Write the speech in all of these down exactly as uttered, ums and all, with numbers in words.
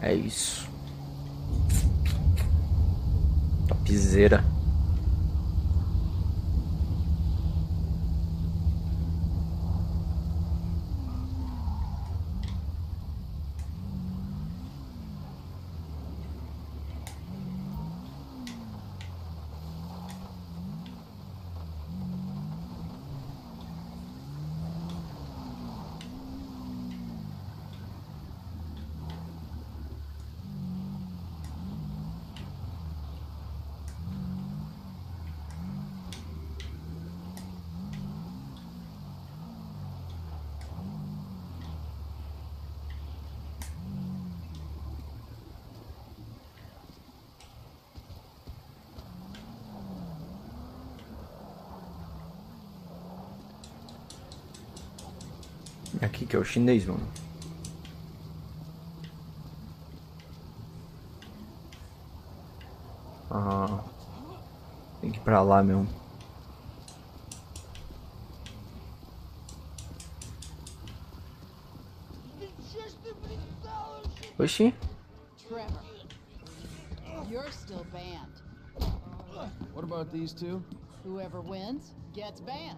É isso. Topzera. Aqui que é o chinês, mano. Ah, tem que ir pra lá mesmo. Oxi. Trevor, you're still banned. What about these two? Whoever wins gets banned.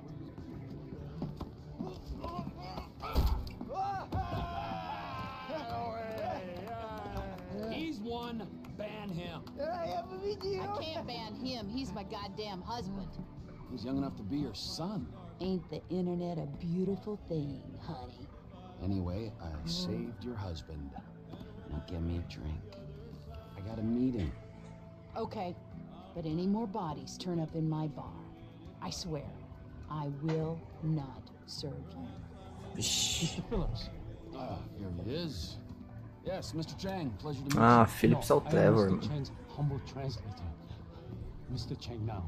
He's one, ban him. I can't ban him, he's my goddamn husband. He's young enough to be your son. Ain't the internet a beautiful thing, honey? Anyway, I saved your husband. Now get me a drink. I got a meeting. Okay, but any more bodies turn up in my bar, I swear, I will not serve you. Mister Phillips. Ah, here he is. Yes, Mister Chang, pleasure to meet Ah, you. Phillips é o I am Trevor, Mister mano. Chang's humble translator. Mister Chang now.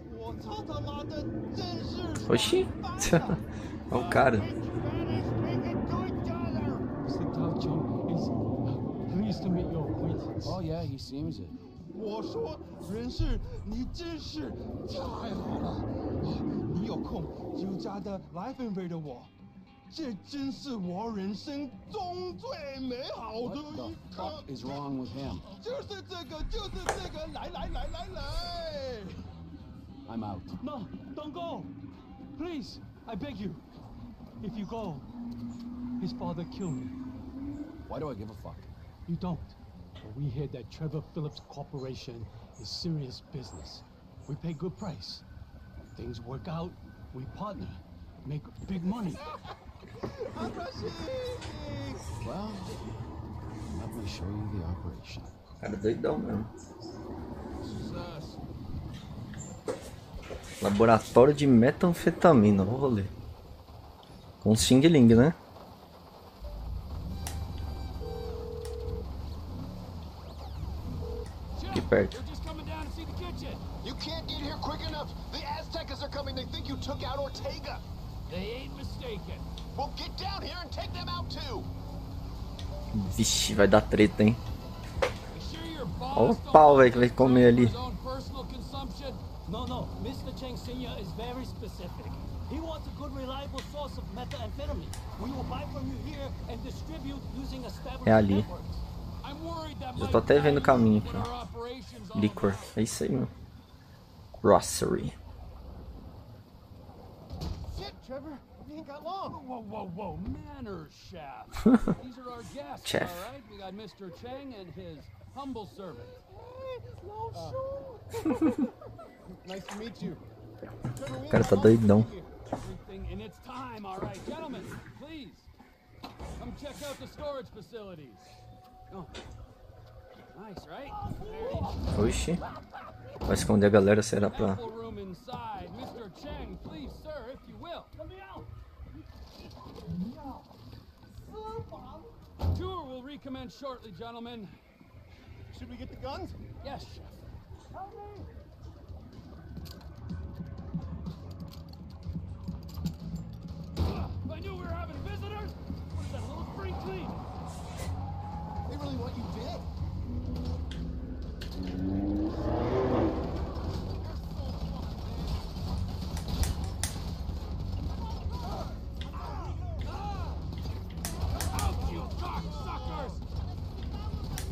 Oxi. É o cara. Mister Tao Chong is uh, pleased to meet your acquaintance. Oh yeah, he seems it. 我说，人事，你真是太好了！你有空就加的来分飞的我，这真是我人生中最美好的 What the 一 fuck 刻。 is wrong with him? 就是这个，就是这个，来来来来来！ I'm out. No, don't go. Please, I beg you. If you go, his father killed me. Why do I give a fuck? You don't. But we hear that Trevor Phillips Corporation is serious business. We pay good price. Things work out, we partner, make big money. Well, let me show you the operation. Cara doidão mesmo. Laboratório de metanfetamina, vou rolê. Com Xing Ling, né? Aqui perto. They're just coming down to see the kitchen. You can't get here quick enough. The Aztecas are coming. They think you took out Ortega. They ain't mistaken. Well, get down here and take them out too. Vixe, vai dar treta, hein? Sure your boss Olha o don't pau, want velho, que vai to comer ali. his own personal consumption? No, no. Mister Cheng Senior is very specific. He wants a good, reliable source of methamphetamine. We will buy from you here and distribute using established É ali. networks. I'm worried that Já might tô até vendo o caminho put aqui, our ó. operations on Liquor. É isso aí, meu. Grocery. Shit, Trevor. You ain't got long. Whoa, whoa, whoa, manners, chef. These are our guests, Chef. all right? We got Mister Cheng and his humble servant. Nice to meet you. O cara tá doidão. Everything in its time, all right. Gentlemen, please, come check out the storage facilities. Oh, nice, right? Very Oxi. Vai esconder a galera, será pra... ample room inside. Mister Cheng, please, sir, if you will. Let me out. Tour will recommence shortly, gentlemen. Should we get the guns? Yes, chef. If I knew we were having visitors, what is that, a little spring clean? They really want you dead. Out, you cocksuckers!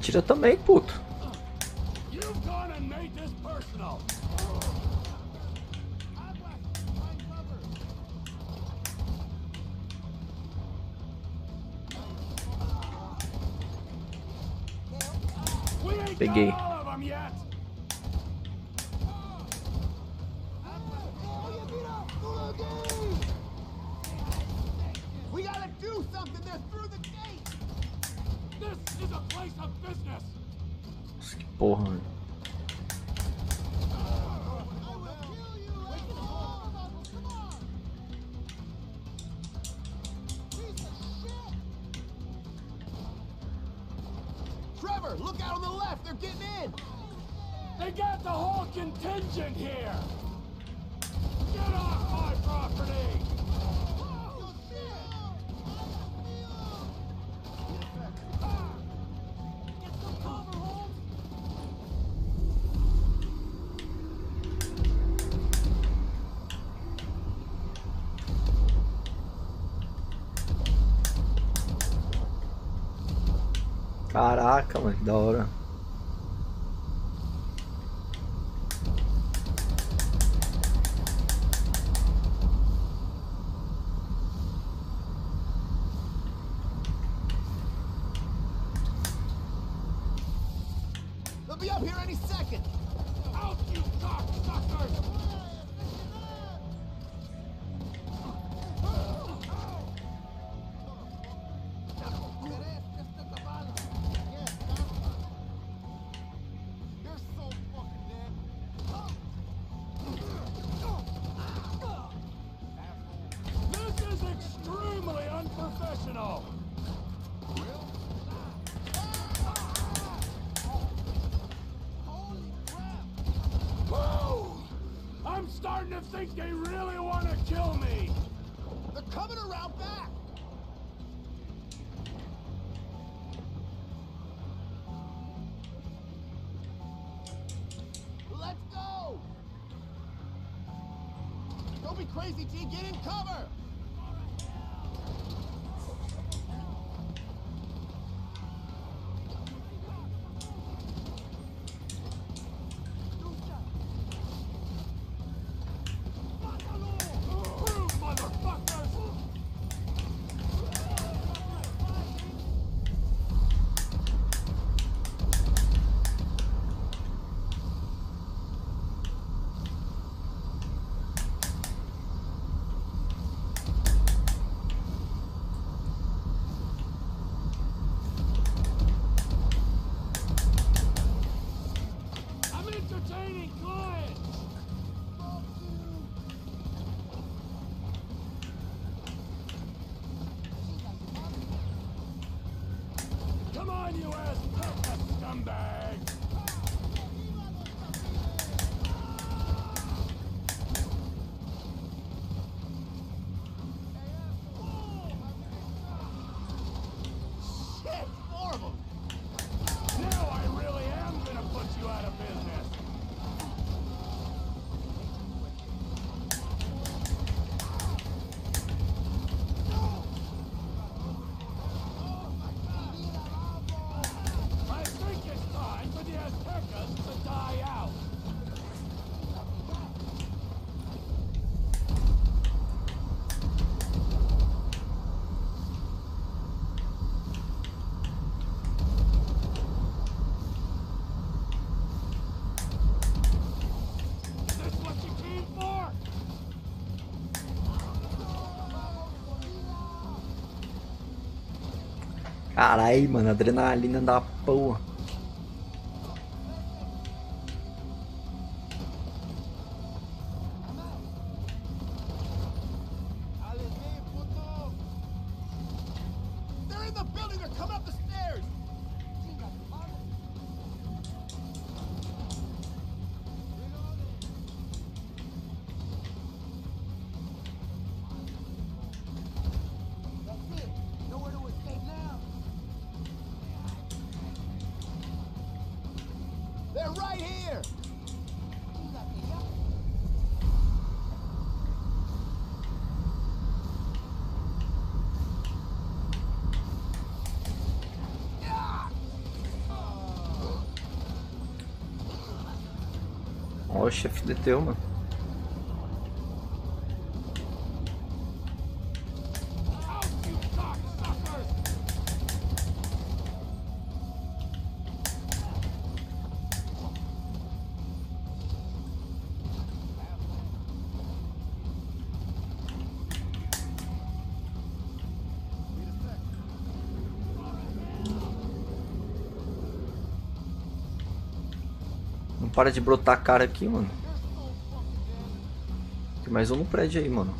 Atira também, puto. You've gone and made this personal. We ain't Peguei. got all of them yet. We gotta do something. They're through the gate. This is a place of business. Nossa, que porra, mano. Trevor, look out on the left. They're getting in. They got the whole contingent here. Get off my property. Caraca, mano, que da hora. They'll be up here any second. Out, you cocksuckers! This is extremely unprofessional. Whoa! I'm starting to think they really want to kill me. They're coming around back. Let's go. Don't be crazy, T. Get in cover. Move, motherfuckers! I'm entertaining clients. Come on, you ass scumbag! Shit, more of them. Now I really am gonna put you out of business. I think it's time for the Aztecas to die out. Is this what you came for? Caralho, mano, adrenalina da porra. They're in the building. They're coming up the stairs. That's it. Nowhere to escape now. They're right here. Ó, o chefe deteu, mano. Não para de brotar a cara aqui, mano. Tem mais um no prédio aí, mano.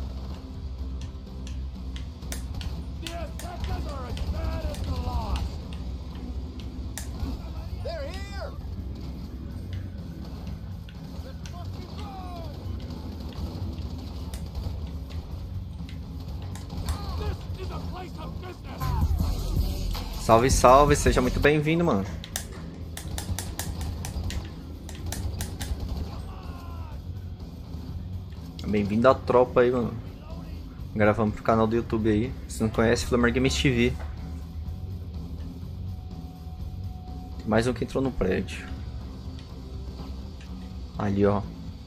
Salve, salve, seja muito bem-vindo, mano. Bem-vindo à tropa aí, mano. Gravamos pro canal do YouTube aí. Se não conhece, Flamer Games T V. Tem mais um que entrou no prédio. Ali, ó.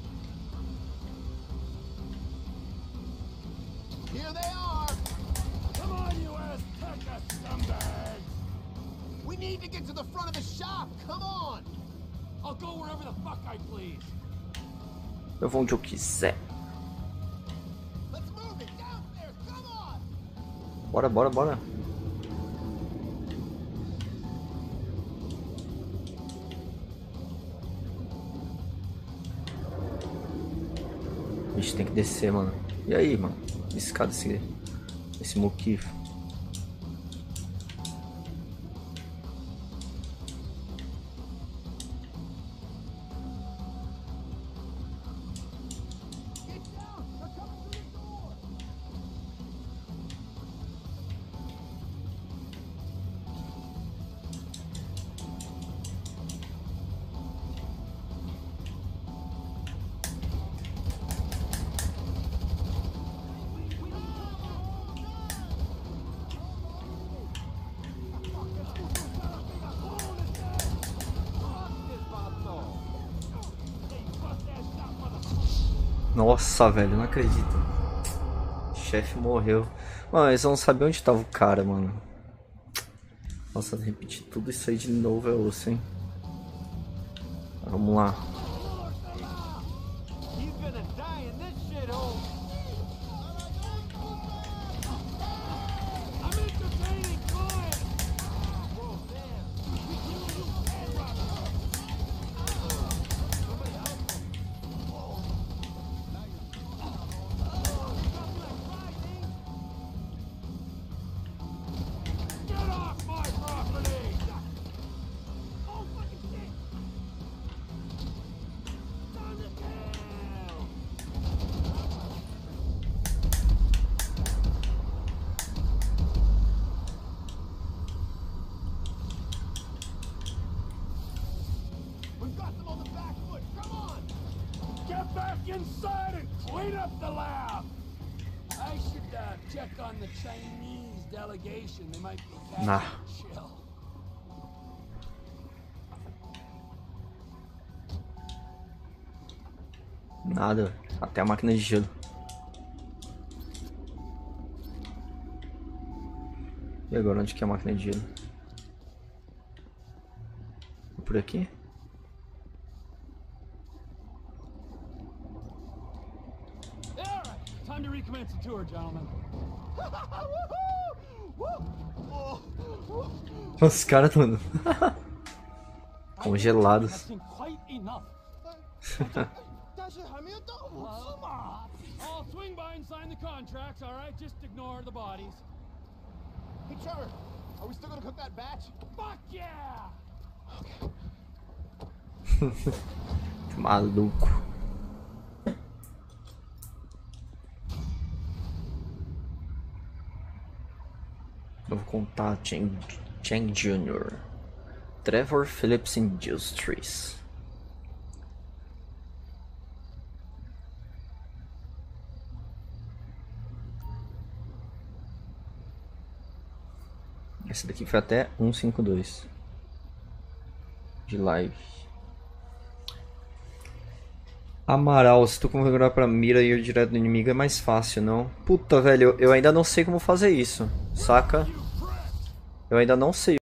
Here they are. Come on, you Azteca scumbags. We need to get to the front of the shop. Come on. I'll go wherever the fuck I please. Eu vou onde eu quiser. Bora, bora, bora. A gente tem que descer, mano. E aí, mano? Escada esse, esse moquifo. Nossa, velho, não acredito. O chefe morreu. Mano, eles não sabiam onde tava o cara, mano. Nossa, repetir tudo isso aí de novo é osso, hein? Vamos lá. Inside and clean up the lab. I should uh, check on the Chinese delegation. They might be nah. Chill. Nada, até a máquina de gelo. E agora onde que é a máquina de gelo? Por aqui? Time to recommence the tour, gentlemen. Os caras estão congelados. I'll swing by and sign the contracts, all right? Just ignore the bodies. Hey, Trevor, are we still gonna cook that batch? Fuck yeah! Okay. Maluco. Novo contato, Chang, Chang Junior Trevor Phillips Industries. Esse daqui foi até cento e cinquenta e dois de live. Amaral, se tu configurar pra mira e ir direto no inimigo é mais fácil, não? Puta, velho, eu ainda não sei como fazer isso, saca? Eu ainda não sei